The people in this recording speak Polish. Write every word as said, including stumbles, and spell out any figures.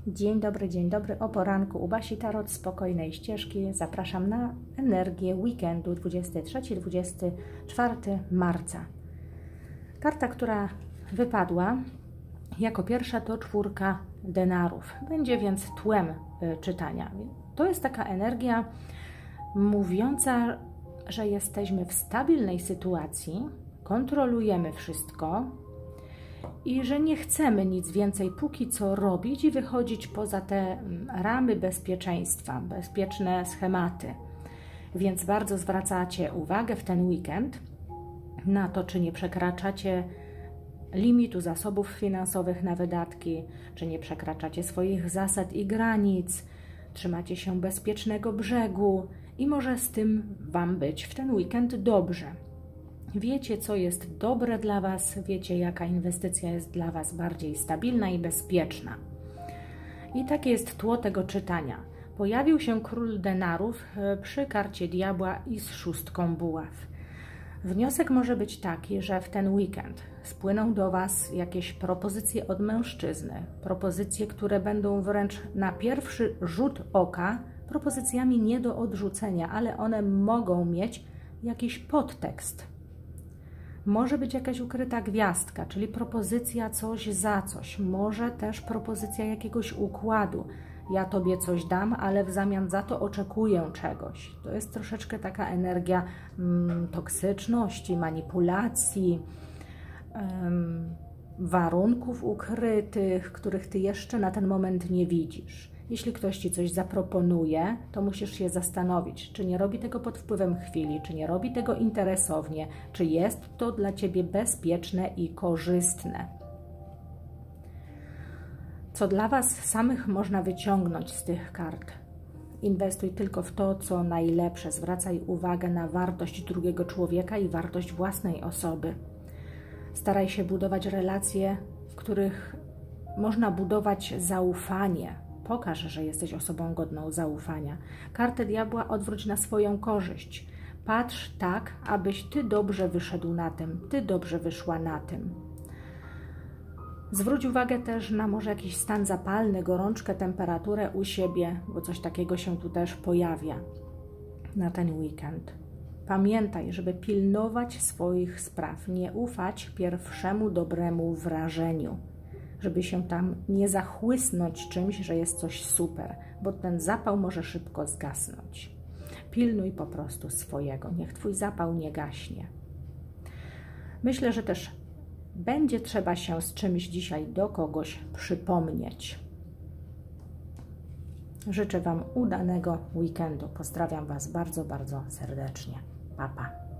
Dzień dobry, dzień dobry. O poranku u Basi Tarot Spokojnej Ścieżki. Zapraszam na energię weekendu dwudziestego trzeciego do dwudziestego czwartego marca. Karta, która wypadła jako pierwsza, to czwórka denarów. Będzie więc tłem czytania. To jest taka energia mówiąca, że jesteśmy w stabilnej sytuacji, kontrolujemy wszystko i że nie chcemy nic więcej póki co robić i wychodzić poza te ramy bezpieczeństwa, bezpieczne schematy. Więc bardzo zwracacie uwagę w ten weekend na to, czy nie przekraczacie limitu zasobów finansowych na wydatki, czy nie przekraczacie swoich zasad i granic, trzymacie się bezpiecznego brzegu i może z tym Wam być w ten weekend dobrze. Wiecie, co jest dobre dla Was, wiecie, jaka inwestycja jest dla Was bardziej stabilna i bezpieczna. I takie jest tło tego czytania. Pojawił się król denarów przy karcie diabła i z szóstką buław. Wniosek może być taki, że w ten weekend spłyną do Was jakieś propozycje od mężczyzny, propozycje, które będą wręcz na pierwszy rzut oka propozycjami nie do odrzucenia, ale one mogą mieć jakiś podtekst. Może być jakaś ukryta gwiazdka, czyli propozycja coś za coś. Może też propozycja jakiegoś układu. Ja Tobie coś dam, ale w zamian za to oczekuję czegoś. To jest troszeczkę taka energia mm, toksyczności, manipulacji, um, warunków ukrytych, których Ty jeszcze na ten moment nie widzisz. Jeśli ktoś Ci coś zaproponuje, to musisz się zastanowić, czy nie robi tego pod wpływem chwili, czy nie robi tego interesownie, czy jest to dla Ciebie bezpieczne i korzystne. Co dla Was samych można wyciągnąć z tych kart? Inwestuj tylko w to, co najlepsze. Zwracaj uwagę na wartość drugiego człowieka i wartość własnej osoby. Staraj się budować relacje, w których można budować zaufanie. Pokaż, że jesteś osobą godną zaufania. Kartę diabła odwróć na swoją korzyść. Patrz tak, abyś Ty dobrze wyszedł na tym, Ty dobrze wyszła na tym. Zwróć uwagę też na może jakiś stan zapalny, gorączkę, temperaturę u siebie, bo coś takiego się tu też pojawia na ten weekend. Pamiętaj, żeby pilnować swoich spraw, nie ufać pierwszemu dobremu wrażeniu, żeby się tam nie zachłysnąć czymś, że jest coś super, bo ten zapał może szybko zgasnąć. Pilnuj po prostu swojego, niech Twój zapał nie gaśnie. Myślę, że też będzie trzeba się z czymś dzisiaj do kogoś przypomnieć. Życzę Wam udanego weekendu. Pozdrawiam Was bardzo, bardzo serdecznie. Pa, pa.